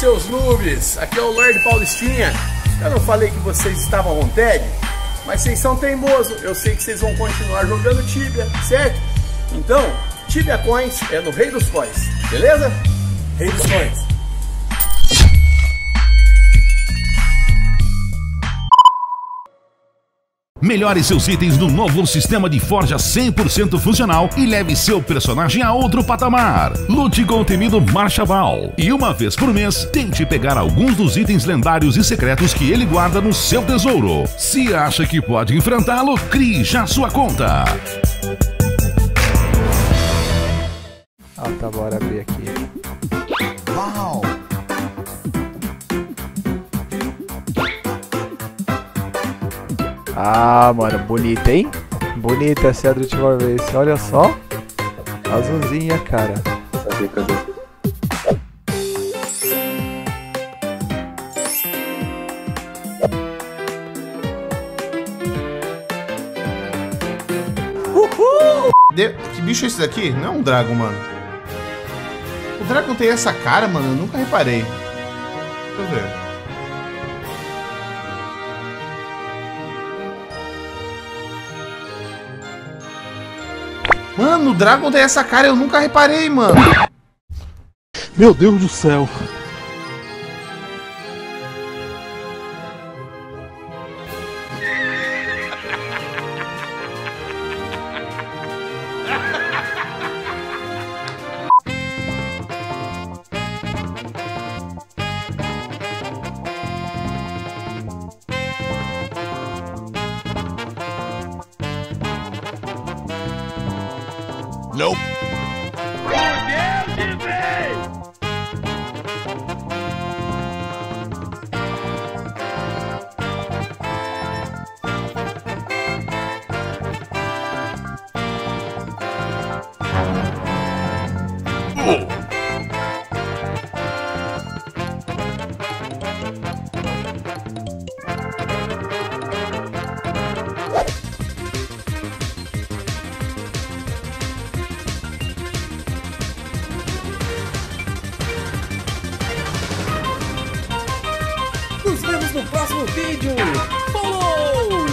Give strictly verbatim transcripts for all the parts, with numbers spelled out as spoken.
seus noobs, aqui é o Lord Paulistinha. Eu não falei que vocês estavam on tag, mas vocês são teimosos. Eu sei que vocês vão continuar jogando Tibia, certo? Então, Tibia Coins é no Rei dos Coins, beleza? Rei dos Coins. Melhore seus itens no novo sistema de forja cem por cento funcional e leve seu personagem a outro patamar. Lute com o temido Marchaval e uma vez por mês tente pegar alguns dos itens lendários e secretos que ele guarda no seu tesouro. Se acha que pode enfrentá-lo, crie já sua conta. Ah, tá, bora abrir aqui. Uau! Ah, mano, bonita, hein? Bonita essa é a da última vez. Olha só. Azulzinha, cara. Cadê, cadê? Uhul! De... Que bicho é esse daqui? Não é um Dragon, mano. O Dragon tem essa cara, mano. Eu nunca reparei. Deixa eu ver. Mano, o Dragon tem essa cara, eu nunca reparei, mano. Meu Deus do céu. Nope. Nos vemos no próximo vídeo. Falou!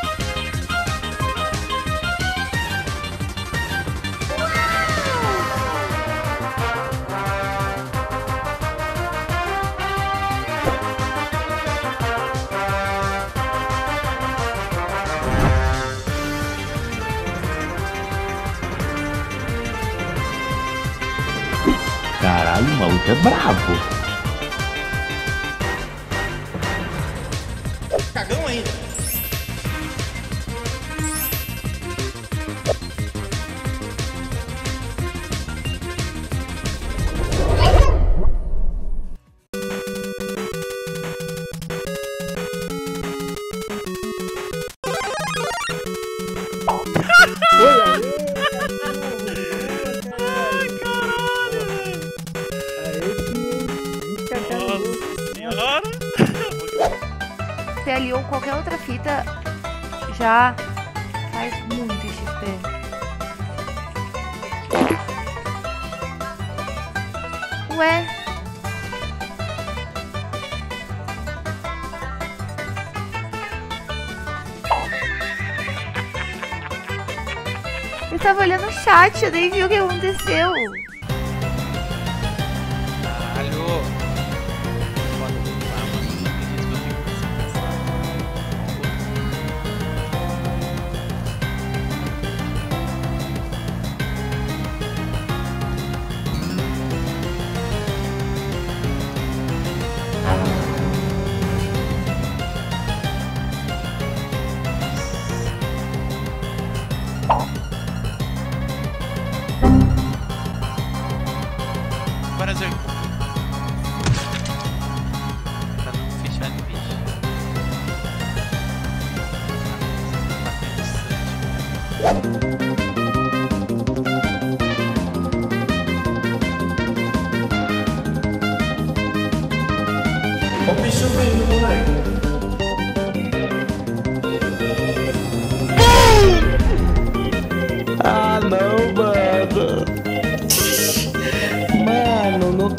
Caralho, o maluco é brabo. Cagão ainda. Se aliou qualquer outra fita, já faz muito X P. Ué? Eu tava olhando o chat, eu nem vi o que aconteceu. Brasil. Pra não fechar no vídeo. O bicho vem, moleque. Ah, não, mano. Mano, não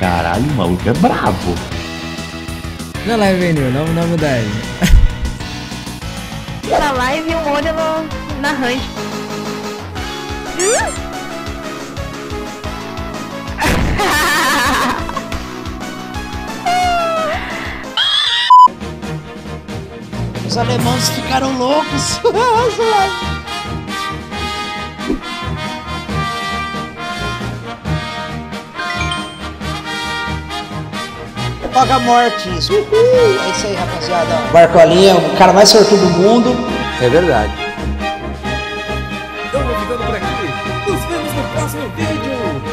Caralho, o maluco é brabo. Na live, Venil, não, não muda aí. Na live e um olho no, na range. Os alemães ficaram loucos. Paga mortes. Uhul. É isso aí, rapaziada. Barcolinha, o cara mais sortudo do mundo. É verdade. Então vou ficando por aqui. Nos vemos no próximo vídeo.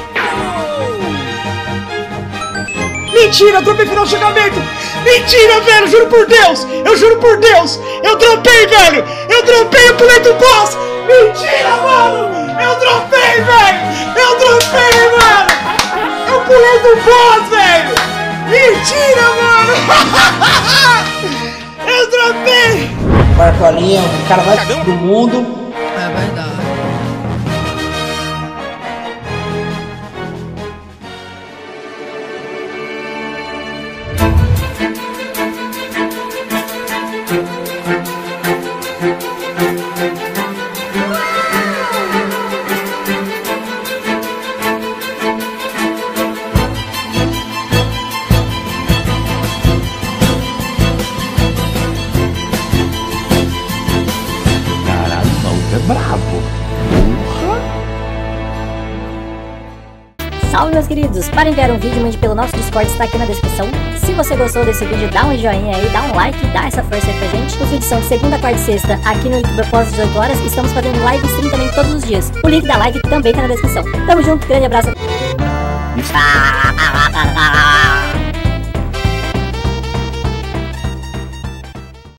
Mentira, dropei final de chegamento. Mentira, velho, juro por Deus. Eu juro por Deus. Eu dropei, velho. Eu dropei, eu pulei do boss. Mentira, mano. Eu dropei, velho. Eu dropei, mano. Eu pulei do boss, velho. Mentira, mano! Eu dropei! Barcolinha, o cara mais do mundo. É verdade. Bravo. Salve, meus queridos! Para enviar um vídeo, mande pelo nosso Discord, está aqui na descrição. Se você gostou desse vídeo, dá um joinha aí, dá um like, dá essa força aí pra gente. Os vídeos são de segunda, quarta e sexta aqui no YouTube após dezoito horas. Estamos fazendo live stream também todos os dias. O link da live também tá na descrição. Tamo junto, grande abraço. Ah!